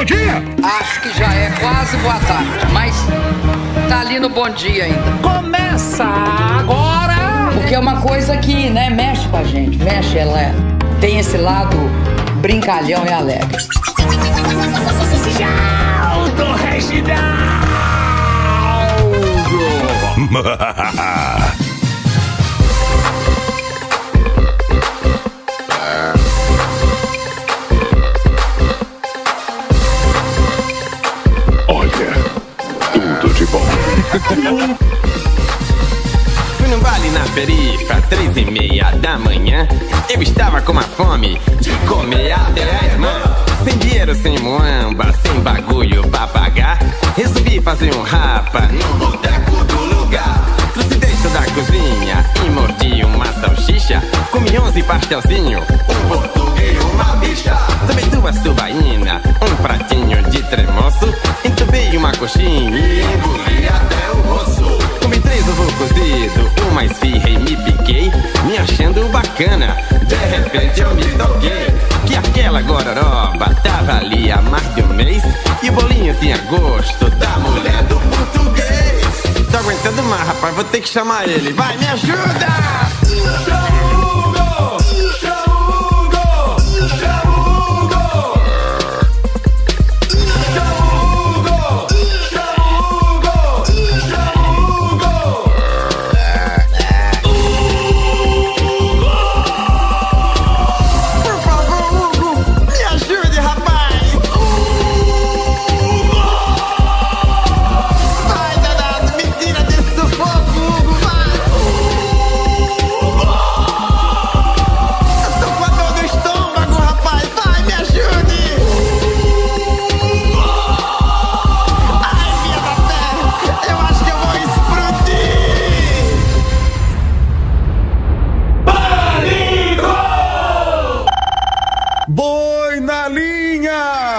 bom dia? Acho que já é quase boa tarde, mas tá ali no bom dia ainda. Começa agora! Porque é uma coisa que, né, mexe com a gente, mexe, ela tem esse lado brincalhão e alegre. Tchau do Reginaldo! Olha, tudo de bom. Fui num baile na perifa, 3:30 da manhã. Eu estava com uma fome de comer até a irmã. Sem dinheiro, sem muamba, sem bagulho pra pagar. Resolvi fazer um rapa no boteco do lugar. Trouxe dentro da cozinha e mordi uma salsicha. Comi 11 pastelzinho, um português e uma bicha. Tomei 2 tubaína, um pratinho de tremoço. Entubei uma coxinha e engoli até o osso. Comi 3 ovos cozidos, uma esfirra e me piquei, me achando bacana. De repente eu me toquei que aquela gororoba tava ali há mais de um mês. E o bolinho tinha gosto da mulher do português. Tô aguentando mais, rapaz, vou ter que chamar ele. Vai, me ajuda! Boi na linha!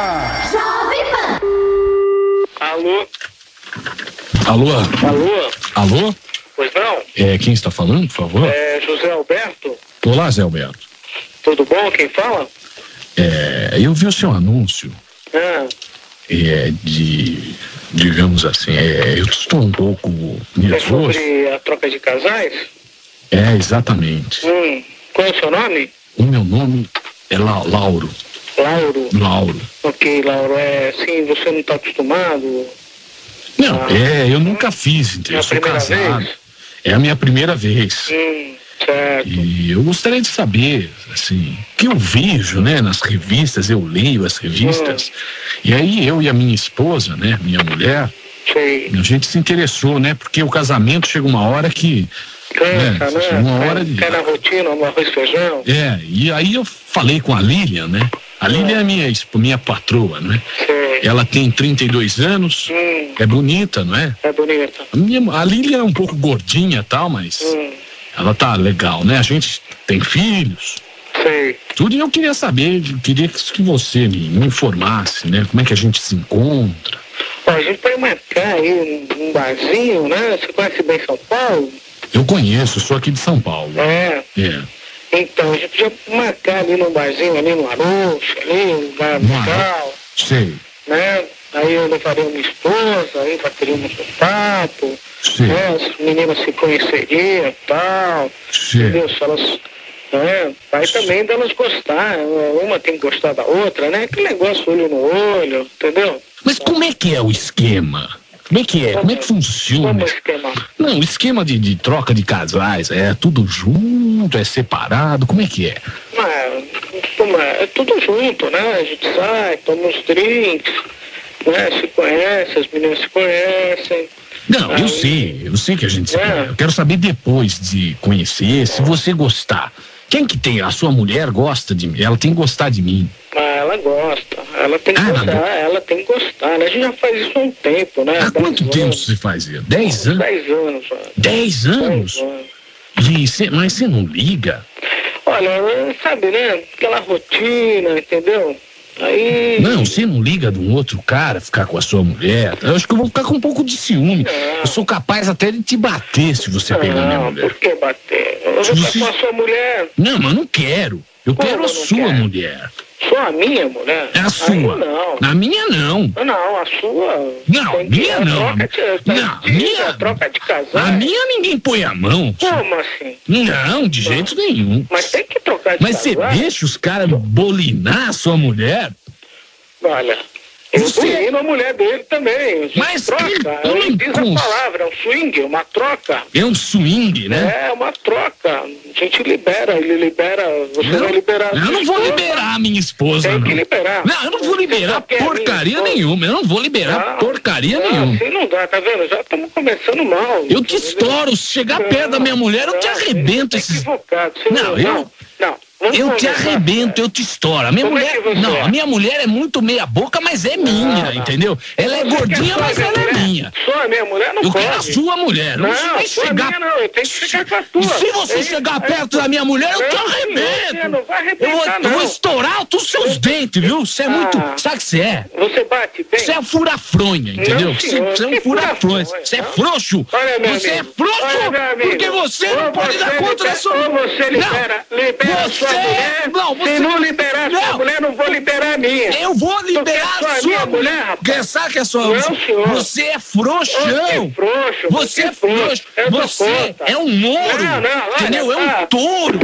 Alô? Alô? Alô? Alô? Pois não? Quem está falando, por favor? É José Alberto? Olá, Zé Alberto. Tudo bom? Quem fala? Eu vi o seu anúncio. Ah, Digamos assim, eu estou um pouco é nervoso. sobre a troca de casais? Exatamente. Qual é o seu nome? O meu nome é Lauro. Lauro? Lauro. Ok, Lauro, assim, você não está acostumado? Não, eu nunca fiz, entendeu? É a Eu sou primeira casado. vez? É a minha primeira vez. Certo. E eu gostaria de saber, assim, o que eu vejo, né, nas revistas, eu leio as revistas, e aí eu e a minha esposa, né, minha mulher, Sei. a gente se interessou, né, porque o casamento chega uma hora que... Cansa, né? Chega uma hora de... Cai na rotina, um arroz e feijão? E aí eu falei com a Lilian, né, a Lilian é minha patroa, né, Sei. ela tem 32 anos, é bonita, não é? É bonita. A Lilian é um pouco gordinha e tal, mas... Ela tá legal, né? A gente tem filhos. Sei. Tudo, e eu queria saber, queria que você me informasse, né? Como é que a gente se encontra. Ó, a gente pode marcar aí um barzinho, né? Você conhece bem São Paulo? Eu conheço, sou aqui de São Paulo. Então, a gente podia marcar ali num barzinho, ali no Arocho, ali, um lugar legal. Sei. Né? Aí eu levaria minha esposa, aí bateríamos um papo. Sim. Né? As meninas se conheceriam e tal. Sim. Entendeu? Se elas, né? Aí também delas gostar. Uma tem que gostar da outra, né? Aquele negócio olho no olho, entendeu? Mas como é que é o esquema? Como é que é? Como é que funciona? Como é o esquema? Não, o esquema de troca de casais, é tudo junto, é separado, como é que é? É tudo junto, né? A gente sai, toma uns drinks, né? Se conhece, as meninas se conhecem. Não, eu sei que a gente se conhece. Eu quero saber depois de conhecer, se você gostar. Quem que tem? A sua mulher gosta de mim? Ela tem que gostar de mim. Ela gosta. Ela tem que gostar. Ela tem que gostar, né? A gente já faz isso há um tempo, né? Há quanto tempo você faz isso? 10 anos? 10 anos. 10 anos? Mas você não liga? Olha, sabe, né? Aquela rotina, entendeu? Aí... Não, você não liga de um outro cara ficar com a sua mulher? Eu acho que eu vou ficar com um pouco de ciúme. Eu sou capaz até de te bater se você pegar minha mulher. Por que bater? Eu vou ficar com a sua mulher. Não, mas não quero. Eu quero a sua mulher. Só a minha mulher? É a sua. Não. A minha não. Não, a sua... Não, a minha não. A troca de casar. A minha ninguém põe a mão. Como assim? Não, de jeito nenhum. Mas tem que trocar de Mas casar. você deixa os caras bolinar a sua mulher? Olha... Eu bolino a mulher dele também. Mas troca. Ele diz a palavra, é um swing, uma troca. É um swing, né? É uma troca. A gente libera, ele libera, você vai liberar. Eu não vou liberar a minha esposa, Tem não. que liberar. Não, eu não vou liberar porcaria nenhuma. Eu não vou liberar porcaria nenhuma. Assim não dá, tá vendo? Já estamos começando mal. Eu te estouro. Se chegar perto da minha mulher, eu te arrebento. Equivocado. Não, eu te arrebento, eu te estouro. A minha mulher, a minha mulher é muito meia boca, mas é minha, entendeu? Ela é gordinha, mas ela é minha. Só a minha mulher não pode. Eu quero a sua mulher. Não, vai chegar. Não, eu tenho que ficar com a tua. E se você chegar perto da minha mulher, eu te arrebento. Você não vai arrebentar, eu vou estourar os seus dentes, viu? Você é muito. Sabe o que você é? Você bate bem? Você é furafronha, entendeu? Você é um furafronha. Você é frouxo. Você é frouxo porque você não pode dar conta da sua mulher. Ou você libera a sua mulher. Se não liberar a sua mulher, não vou liberar a minha. Eu vou liberar a sua mulher, rapaz. Sabe que é sua mulher? Você é frouxão. Você é frouxo. Você é um mouro. Entendeu? É um touro.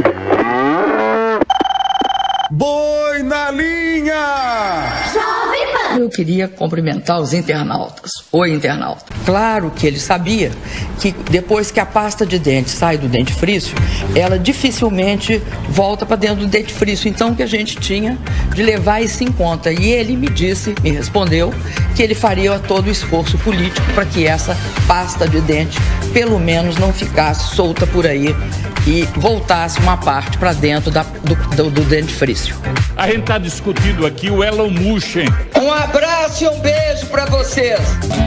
Boi na linha! Eu queria cumprimentar os internautas. Oi, internauta. Claro que ele sabia que depois que a pasta de dente sai do dentifrício, ela dificilmente volta para dentro do dentifrício. Então, o que a gente tinha de levar isso em conta. E ele me respondeu que ele faria todo o esforço político para que essa pasta de dente, pelo menos, não ficasse solta por aí e voltasse uma parte para dentro do dentifrício. A gente está discutindo aqui o Elon Musk. Um abraço e um beijo para vocês.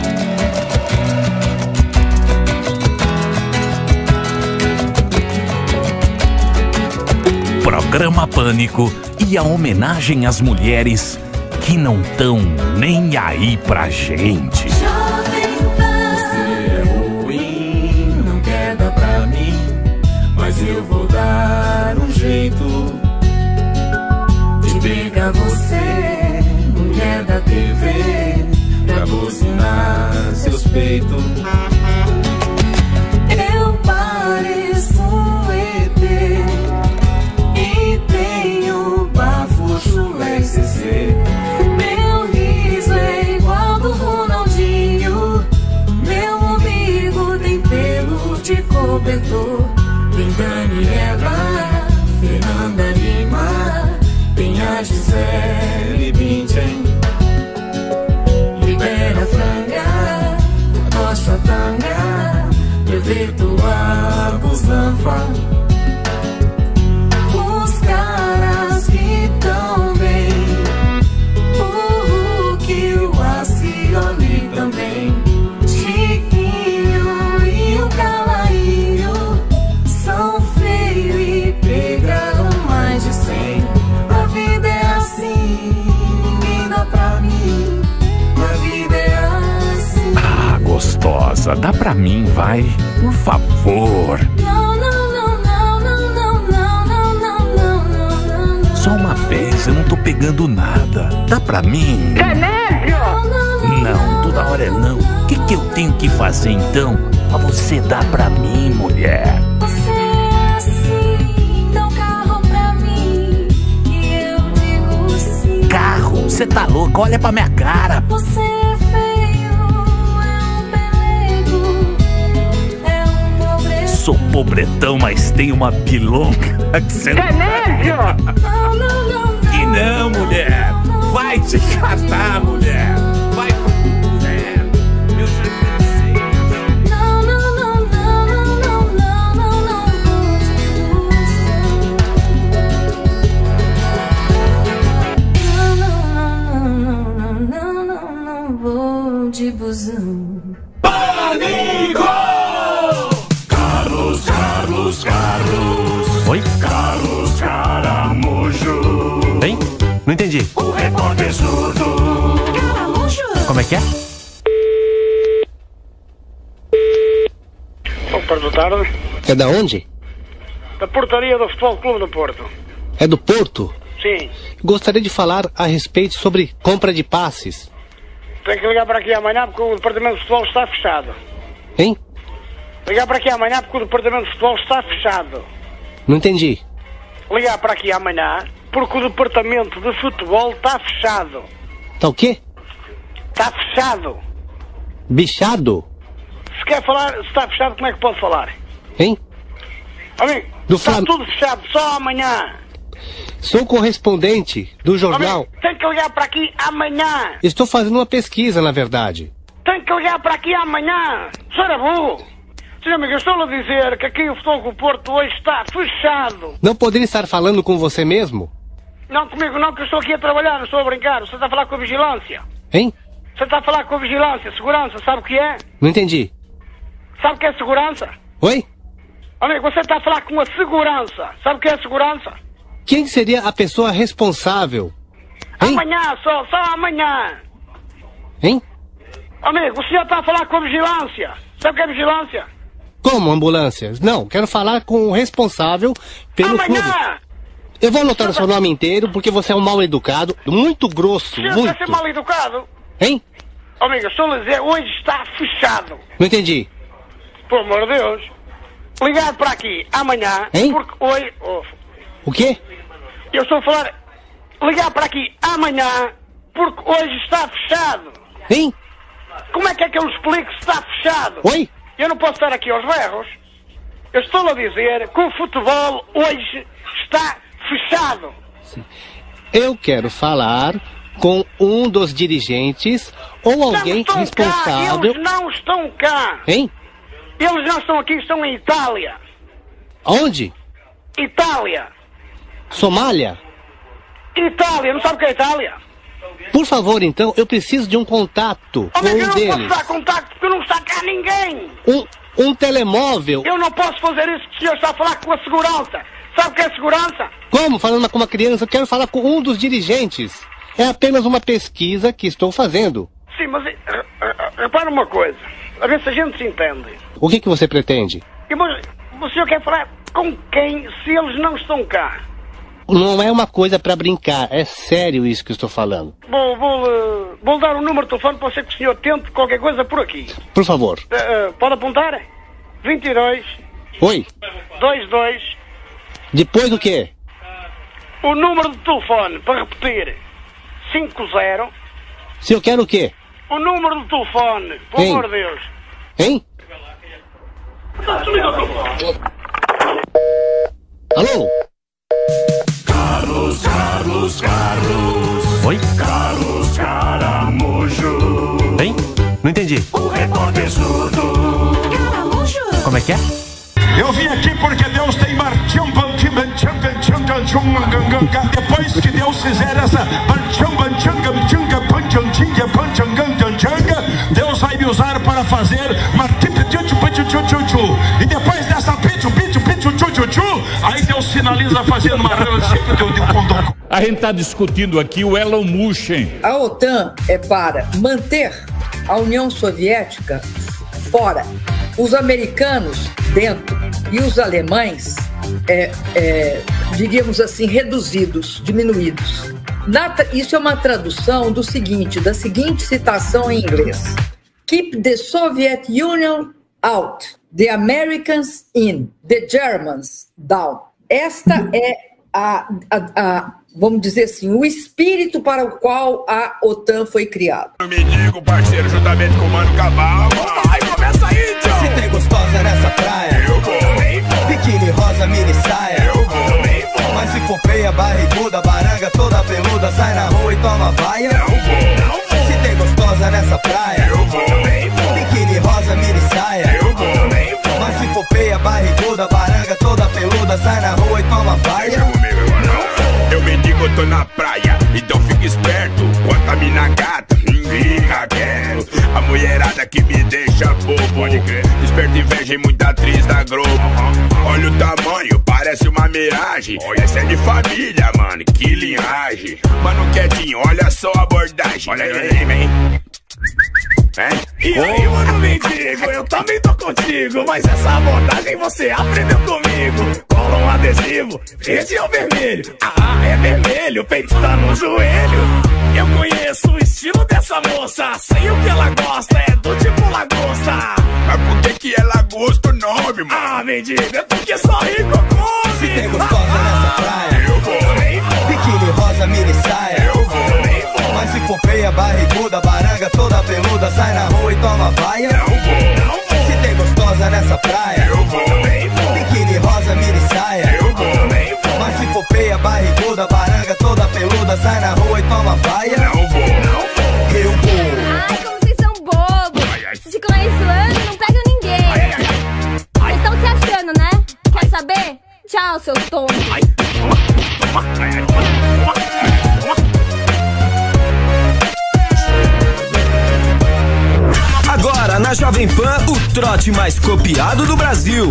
Programa Pânico e a homenagem às mulheres que não tão nem aí pra gente. Você é ruim, não quer dar pra mim, mas eu vou dar um jeito de pegar você, mulher da TV, pra buzinar seus peitos. Eu pareço um ET e tenho bafo chulé e CC. Meu riso é igual do Ronaldinho, meu umbigo tem pelo de cobertor. Tem Daniela, Fernanda Lima, tem a Gisele Bündchen. Libera a franga, mostra a tanga, eu ver tua busanfa. Os caras que tão bem, o Hulk e o Acioli também. Chiquinho e o Calainho são feios e pegaram mais de 100. A vida é assim, ninguém dá pra mim. A vida é assim. Ah, gostosa, dá pra mim, vai. Por favor. Não, não, não, não, não, não, não, não, não, não, não. Só uma vez, eu não tô pegando nada. Dá pra mim? Não, toda hora é não. O que eu tenho que fazer então pra você dar pra mim, mulher? Você é assim, dá um carro pra mim, que eu digo sim. Carro? Você tá louco? Olha pra minha cara. Você é feio, é um pelego, é um pobre. Sou pobretão, mas tenho uma bilonga. Não, não, não, E não, mulher. Vai te catar, mulher. Vai pro inferno. Meu Jesus. não, não, não, não, não, não, não, não vou de busão. Pânico! Carlos, Carlos, Carlos. Oi? Carlos Caramujo. Hein? Não entendi. O repórter surdo. Como é que é? Opa, boa tarde. É da onde? Da portaria do Futebol Clube do Porto. É do Porto? Sim. Gostaria de falar a respeito sobre compra de passes. Tem que ligar para aqui amanhã porque o departamento de futebol está fechado. Hein? Ligar para aqui amanhã porque o departamento de futebol está fechado. Não entendi. Ligar para aqui amanhã porque o departamento de futebol está fechado. Tá o quê? Está fechado. Bichado? Se quer falar, se está fechado, como é que pode falar? Hein? Amigo, está tudo fechado, só amanhã. Sou correspondente do jornal. Amigo, tem que ligar para aqui amanhã. Estou fazendo uma pesquisa, na verdade. Tem que ligar para aqui amanhã. Senhor burro. Senhor amigo, eu estou a dizer que aqui o Futebol do Porto hoje está fechado. Não poderia estar falando com você mesmo? Não, comigo não, que eu estou aqui a trabalhar, não estou a brincar. Você está a falar com a vigilância. Hein? Você está a falar com a vigilância, segurança, sabe o que é? Não entendi. Sabe o que é segurança? Oi? Amigo, você está a falar com a segurança. Sabe o que é segurança? Quem seria a pessoa responsável? Hein? Amanhã, só amanhã. Hein? Amigo, o senhor está a falar com a vigilância. Sabe o que é vigilância? Como ambulância? Não, quero falar com o responsável pelo amanhã! clube. Eu vou anotar o seu nome inteiro porque você é um mal educado, muito grosso, o senhor muito. quer ser mal educado? Hein? Amigo, estou a dizer, hoje está fechado. Não entendi. Por amor de Deus. Ligar para aqui amanhã, hein? Porque hoje... Oh. O quê? Eu estou a falar... Ligar para aqui amanhã, porque hoje está fechado. Hein? Como é que eu explico se está fechado? Oi? Eu não posso estar aqui aos berros. Eu estou a dizer que o futebol hoje está fechado. Sim. Eu quero falar com um dos dirigentes ou alguém responsável... Cá. Eles não estão cá. Hein? Eles não estão aqui, estão em Itália. Onde? Itália. Somália? Itália, não sabe o que é Itália? Por favor, então, eu preciso de um contato com um deles. Eu não posso dar contato porque não está cá ninguém. Um telemóvel? Eu não posso fazer isso porque o senhor está a falar com a segurança. Sabe o que é segurança? Como? Falando com uma criança, eu quero falar com um dos dirigentes. É apenas uma pesquisa que estou fazendo. Sim, mas repara uma coisa. A ver se a gente se entende. O que você pretende? O senhor quer falar com quem se eles não estão cá? Não é uma coisa para brincar, é sério isso que eu estou falando. Vou dar um número de telefone para ser que o senhor tente qualquer coisa por aqui. Por favor. Pode apontar? 22. Oi. 22. Depois do quê? O número de telefone, para repetir, 50. Se eu quero o quê? O número de telefone, por amor de Deus. Hein? Alô? Carlos. Oi? Carlos Caramujo. Hein? Não entendi. O repórter surdo. Caramujo. Como é que é? Eu vim aqui porque Deus tem depois que Deus fizer essa Deus vai me usar para fazer e depois dessa aí Deus finaliza fazendo uma A gente está discutindo aqui o Elon Musk. A OTAN é para manter a União Soviética fora, os americanos dentro e os alemães, diríamos assim, reduzidos, diminuídos. Isso é uma tradução da seguinte citação em inglês: Keep the Soviet Union out, the Americans in, the Germans down. Esta é vamos dizer assim, o espírito para o qual a OTAN foi criada. Eu me digo, parceiro, juntamente com o Mano Cabal. Vai, começa aí, tchau! Se tem gostosa nessa praia, eu vou. Biquíni rosa, mini saia, eu vou. Mas se copeia, barriguda, baranga toda peluda, sai na rua e toma vaia. Não vou. Se tem gostosa nessa praia, eu vou. Biquíni rosa, mini saia, eu vou. Mas se copeia, barriguda, baranga toda peluda, sai na rua e toma vaia. Eu me digo, eu tô na praia, então fica esperto. Quanto a mina gata, fica quieto. A mulherada que me deixa bobo, pode crer. Desperta inveja e muita atriz da Globo. Olha o tamanho, parece uma miragem. Essa é de família, mano, que linhagem. Mano quietinho, olha só a abordagem. Olha aí, vem. E aí, mano, mendigo, eu também tô contigo, mas essa abordagem você aprendeu comigo. Cola um adesivo, esse é o vermelho. Ah, é vermelho, o peito tá no joelho. Eu conheço o estilo dessa moça, sei o que ela gosta, é do tipo lagosta. Mas por que é lagosta o nome, mano? Ah, mendigo, é porque só rico come. Se tem gostosa nessa praia, eu vou. Biquíni rosa, mini saia, eu vou. Mas se for feia, barriguda, baranga toda peluda, sai na rua e toma vaia. Não vou. Se tem gostosa nessa praia, eu vou. Biquíni rosa, mini saia, eu vou. Mas se for feia, barriguda, baranga toda peluda, sai na rua e toma vaia. Não vou. Eu vou. Ai, como vocês são bobos. Vocês ficam aí zoando e não pegam ninguém. Vocês estão se achando, né? Quer saber? Tchau, seus tontos. Agora na Jovem Pan, o trote mais copiado do Brasil.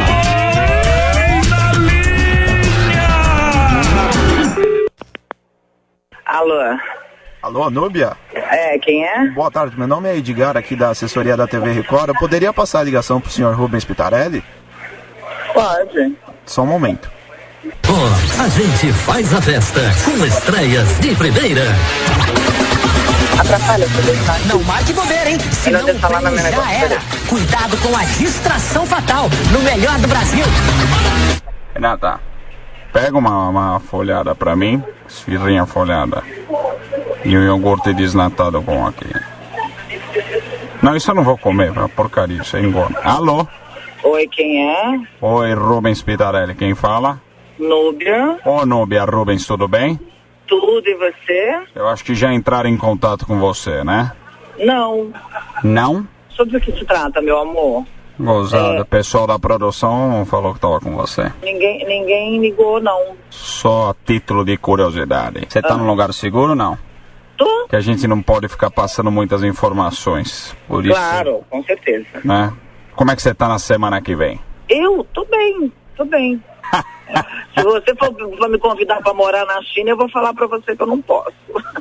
Alô? Alô, Núbia? É, quem é? Boa tarde, meu nome é Edgar, aqui da assessoria da TV Record. Eu poderia passar a ligação pro senhor Rubens Pitarelli? Pode. Só um momento. A gente faz a festa com estreias de primeira. Atrapalha, não marque bobeira, hein? Senão o prêmio já era. Cuidado com a distração fatal no melhor do Brasil. Renata, pega uma folhada pra mim, esfirrinha folhada. E um iogurte desnatado com aqui. Não, isso eu não vou comer, porcaria, isso é engorda. Alô? Oi, quem é? Oi, Rubens Pitarelli, quem fala? Núbia. Ô, Núbia, Rubens, tudo bem? Tudo, e você? Eu acho que já entraram em contato com você, né? Não. Não? Sobre o que se trata, meu amor? Gozada, pessoal da produção falou que tava com você. Ninguém ligou, não. Só a título de curiosidade. Você tá num lugar seguro ou não? Tô. Que a gente não pode ficar passando muitas informações. Por isso. Claro, com certeza. Né? Como é que você tá na semana que vem? Eu? Tô bem. Se você for me convidar pra morar na China, eu vou falar pra você que eu não posso.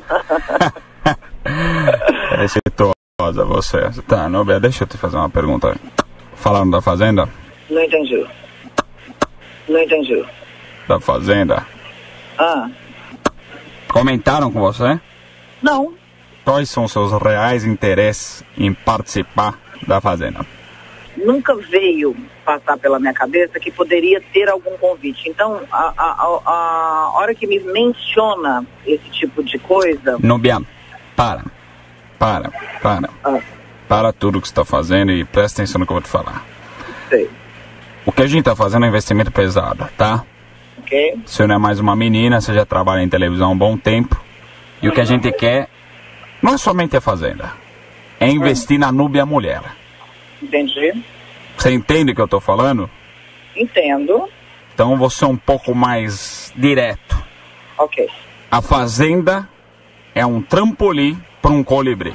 É exitosa você. Tá, Núbia, deixa eu te fazer uma pergunta. Falando da Fazenda? Não entendi. Da Fazenda? Ah. Comentaram com você? Não. Quais são seus reais interesses em participar da Fazenda? Nunca veio passar pela minha cabeça que poderia ter algum convite. Então, a hora que me menciona esse tipo de coisa... Núbia, para. Para tudo que você está fazendo e presta atenção no que eu vou te falar. Sei. O que a gente está fazendo é um investimento pesado, tá? Ok. Você não é mais uma menina, você já trabalha em televisão há um bom tempo. E o que a gente quer não é somente a Fazenda. É investir na Núbia Mulher. Entendi. Você entende o que eu tô falando? Entendo. Então você é um pouco mais direto. Ok. A Fazenda é um trampolim para um colibri.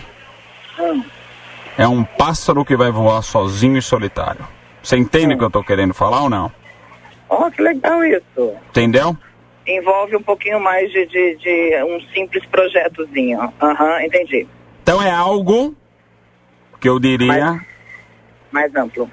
É um pássaro que vai voar sozinho e solitário. Você entende o que eu tô querendo falar ou não? Oh, que legal isso. Entendeu? Envolve um pouquinho mais de um simples projetozinho. Entendi. Então é algo que eu diria... Mais amplo.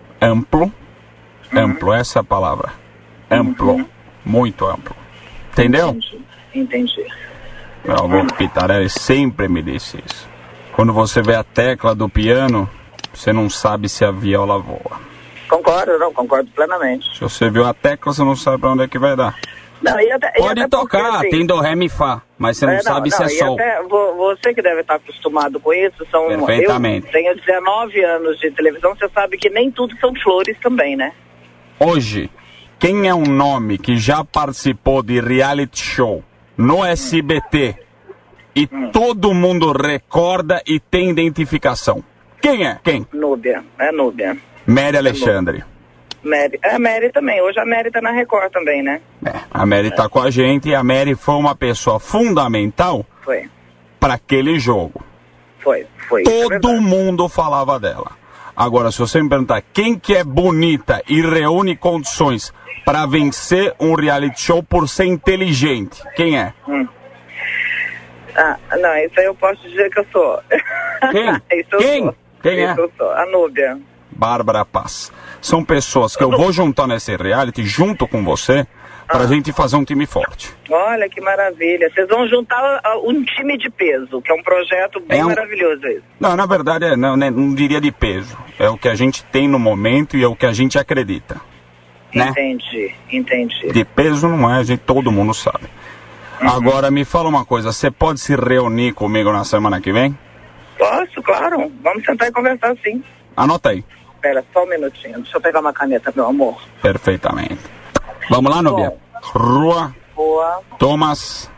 Amplo, essa é a palavra. Amplo. Muito amplo. Entendeu? Entendi. Meu avô Pitarelli sempre me disse isso. Quando você vê a tecla do piano, você não sabe se a viola voa. Concordo plenamente. Se você viu a tecla, você não sabe pra onde é que vai dar. Não, pode tocar, porque, assim, tem do, ré, mi, fá, mas você não sabe se é sol. Até você que deve estar acostumado com isso, perfeitamente. Eu tenho 19 anos de televisão, você sabe que nem tudo são flores também, né? Hoje, quem é um nome que já participou de reality show no SBT e todo mundo recorda e tem identificação? Quem é? Quem? Núbia. Mary Alexandre. Mary também. Hoje a Mary tá na Record também, né? A Mary tá com a gente e a Mary foi uma pessoa fundamental para aquele jogo. Foi. Todo mundo falava dela. Agora, se você me perguntar quem que é bonita e reúne condições para vencer um reality show por ser inteligente, quem é? Não, isso aí eu posso dizer que eu sou. Quem? Isso eu Quem? sou. Quem é? A Núbia. Bárbara Paz. São pessoas que eu vou juntar nesse reality junto com você pra gente fazer um time forte. Olha que maravilha. Vocês vão juntar um time de peso, que é um projeto bem maravilhoso isso. Não, na verdade, não diria de peso. É o que a gente tem no momento e é o que a gente acredita. Né? Entendi. De peso não é, todo mundo sabe. Agora, me fala uma coisa, você pode se reunir comigo na semana que vem? Posso, claro. Vamos sentar e conversar, sim. Anota aí. Espera só um minutinho. Deixa eu pegar uma caneta, meu amor. Perfeitamente. Vamos lá, Núbia? Rua. Thomas.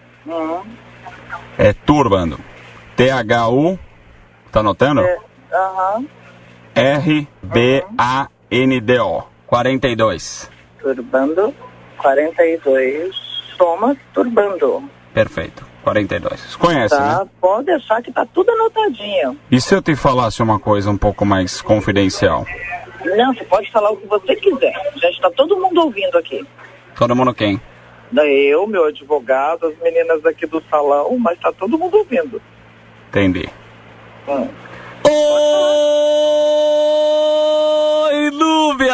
Turbando. T-H-U. Tá anotando? R-B-A-N-D-O. 42. Turbando. 42. Thomas Turbando. Perfeito. 42. Vocês conhecem, né? Pode deixar que tá tudo anotadinho. E se eu te falasse uma coisa um pouco mais confidencial? Não, você pode falar o que você quiser. Já está todo mundo ouvindo aqui. Todo mundo quem? Eu, meu advogado, as meninas aqui do salão, mas tá todo mundo ouvindo. Entendi. Oi, Núbia!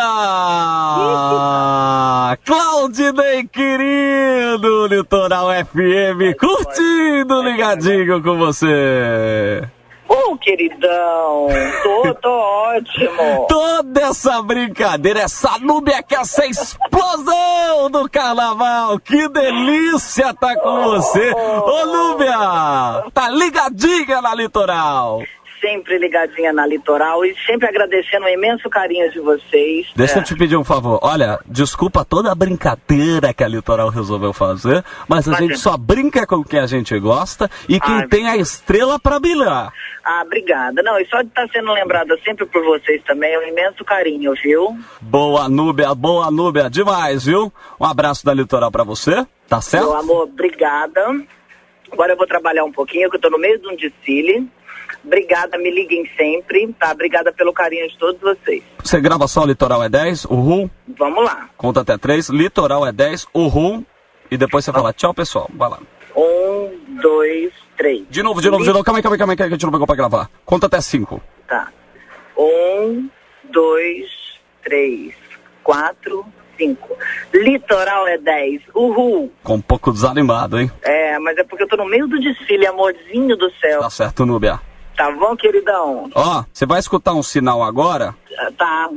Claudinei, querido, Litoral FM, curtindo, ligadinho com você. Queridão, tô ótimo. Toda essa brincadeira, essa Núbia que é essa explosão do carnaval, que delícia tá com você. Ô, Núbia, tá ligadinha na Litoral. Sempre ligadinha na Litoral e sempre agradecendo o imenso carinho de vocês. Deixa eu te pedir um favor. Olha, desculpa toda a brincadeira que a Litoral resolveu fazer, mas a gente só brinca com quem a gente gosta e quem tem a estrela pra brilhar. Obrigada. Não, e só de estar sendo lembrada sempre por vocês também é um imenso carinho, viu? Boa, Núbia, demais, viu? Um abraço da Litoral pra você, tá certo? Meu amor, obrigada. Agora eu vou trabalhar um pouquinho, que eu tô no meio de um desfile. Obrigada, me liguem sempre, tá? Obrigada pelo carinho de todos vocês. Você grava só Litoral é 10, uhul? Vamos lá. Conta até 3, Litoral é 10, uhul. E depois você fala tchau, pessoal. Vai lá. 1, 2, 3. De novo. Calma aí, que a gente não pegou pra gravar. Conta até 5. Tá. 1, 2, 3, 4, 5. Litoral é 10, uhul. Com um pouco desanimado, hein? Mas é porque eu tô no meio do desfile, amorzinho do céu. Tá certo, Núbia. Tá bom, queridão? Ó, você vai escutar um sinal agora? Tá.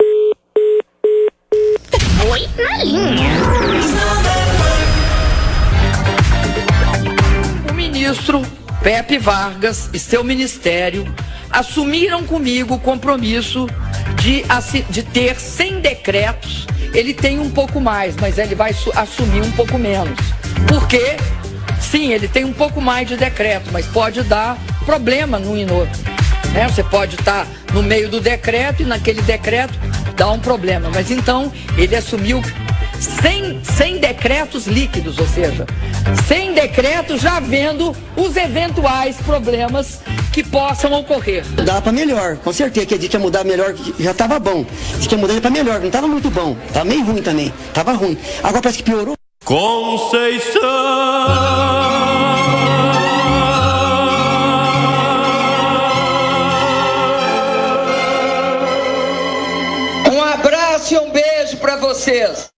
Oi, na linha. O ministro Pepe Vargas e seu ministério assumiram comigo o compromisso de ter 100 decretos. Ele tem um pouco mais, mas ele vai assumir um pouco menos. Por quê? Sim, ele tem um pouco mais de decreto, mas pode dar problema no outro. Você pode estar no meio do decreto e naquele decreto dá um problema. Mas então ele assumiu 100 decretos líquidos, ou seja, 100 decretos já vendo os eventuais problemas que possam ocorrer. Dá para melhor, com certeza que a gente ia mudar melhor, já estava bom. Se quer mudar para melhor, não estava muito bom, estava meio ruim também, estava ruim. Agora parece que piorou. Conceição.